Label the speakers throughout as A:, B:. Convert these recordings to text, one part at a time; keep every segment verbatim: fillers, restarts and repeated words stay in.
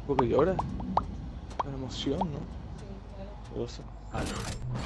A: Porque llora. La emoción, ¿no? Cosa.
B: Ah, no.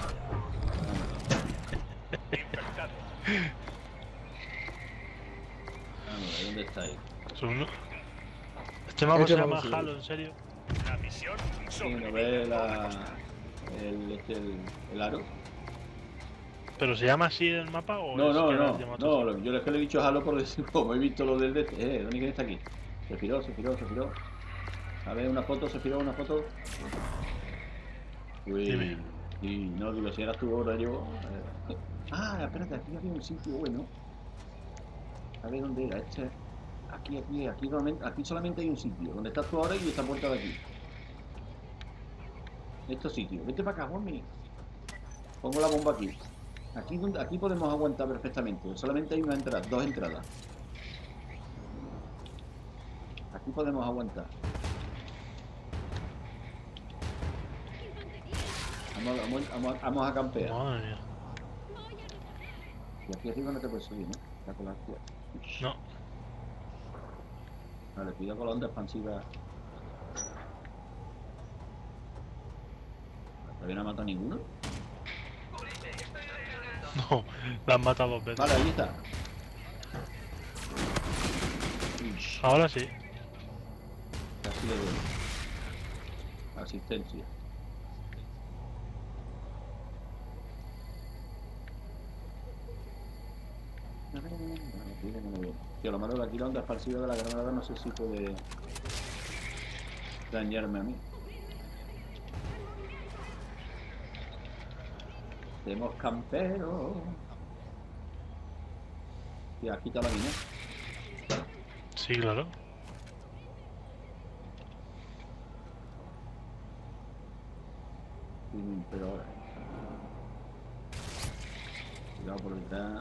B: Vamos, ¿dónde está ahí?
C: Son uno. Este mapa
A: Este
C: se
A: mapa
C: llama
A: sí.
C: Halo, en serio.
D: La misión
B: Sí, ¿no ve la... el, este, el, el aro?
C: ¿Pero se llama así el mapa o
B: No,
C: es
B: no,
C: que
B: no,
C: lo llamas
B: no,
C: así?
B: lo- yo es que le he dicho Halo por decir, como he visto lo del de este, eh, ¿dónde quién está aquí? Se piró, se piró, se piró. A ver, una foto, se piró, una foto. Uy,
C: Dime.
B: y no, digo, si eras tú ahora yo... eh. Ah, espérate, aquí había un sitio bueno. A ver dónde era, este... Aquí, aquí, aquí, solamente- aquí solamente hay un sitio, donde estás tú ahora y esta puerta de aquí. Estos sitios, vete para acá, Juanmi. Pongo la bomba aquí. Aquí, donde- aquí podemos aguantar perfectamente, solamente hay una entrada, dos entradas. Aquí podemos aguantar. Vamos, vamos, vamos, vamos a campear.
C: Madre mía.
B: Y aquí arriba no te puedes subir, ¿no? Está con la hostia.
C: No.
B: Vale, cuidado con la onda expansiva. ¿Todavía no ha matado a ninguno?
C: No. La han matado dos veces.
B: Vale, ahí está.
C: Ahora sí.
B: Casi le doy. Asistencia. Tío, lo malo de aquí la onda expansiva de la granada no sé si puede dañarme a mí. Tenemos camperos. Y aquí está la mina.
C: Sí, claro.
B: Sí, pero ahora. Cuidado por detrás.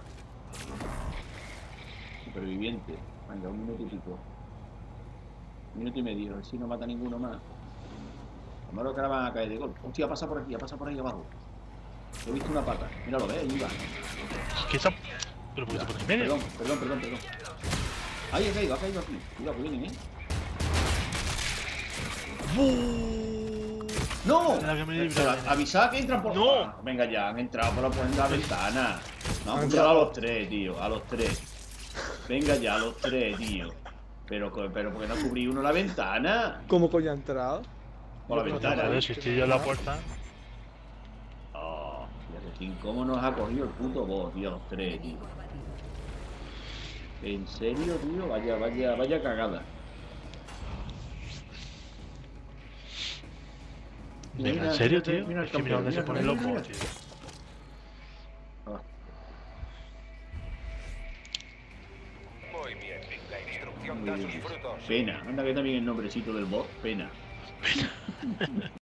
B: Superviviente. Venga, un minuto y pico. Un minuto y medio, a ver si no mata ninguno más. Lo malo es que ahora van a caer de golpe. Hostia, pasa por aquí, pasa por ahí abajo. He visto una pata. Míralo, ve, ahí va.
C: ¿Qué está? ¿Pero por qué te pones en medio?
B: Perdón, perdón, perdón, perdón. Ahí ha caído, ha caído aquí. Cuidado, que vienen, ¿eh? ¡No!
C: Espera que me libre.
B: Pero avisad que entran por...
C: ¡No!
B: Ah, venga ya, han entrado por la, por la ventana. No, han
A: Han
B: entrado a
A: entrado.
B: los tres, tío, a los tres. Venga ya, a los tres, tío. Pero, pero ¿por qué no cubrí uno la ventana?
A: ¿Cómo coño ha entrado?
B: Por la
A: Yo
B: ventana.
C: Joder, si estoy yo en la puerta.
B: Oh, fíjate, ¿cómo nos ha cogido el puto boss, tío, a los tres, tío? ¿En serio, tío? Vaya, vaya, vaya cagada.
C: Venga, ¿en serio, tío?
B: Mira el
C: Es que mira
B: campeón,
C: dónde se
B: mira,
C: ponen
B: mira,
C: los
B: mira.
C: bots, tío.
B: Ah,
D: muy bien. La instrucción
B: muy
D: da
B: bien.
D: sus frutos.
B: Pena, anda que también el nombrecito del boss, pena.